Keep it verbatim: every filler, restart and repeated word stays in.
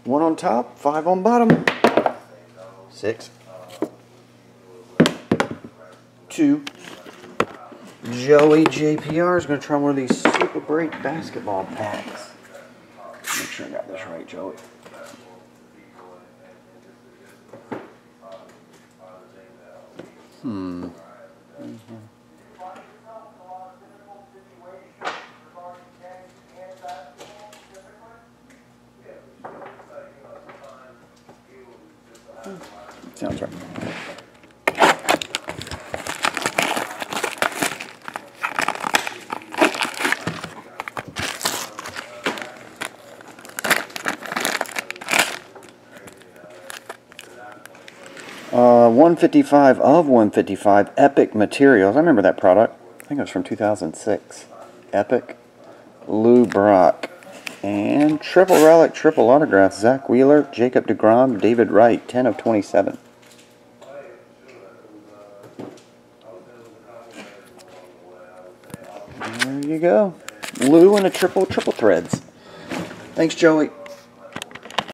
One on top, five on bottom. Six. Two. Joey J P R is going to try one of these super break basketball packs. Make sure I got this right, Joey. Hmm. Mm-hmm. Sounds right. Uh, one fifty-five of one fifty-five Epic Materials. I remember that product. I think it was from two thousand six. Epic. Lou Brock. And triple relic, triple autograph. Zach Wheeler, Jacob DeGrom, David Wright. ten of twenty-seven. There you go. Lou and a triple, triple threads. Thanks, Joey.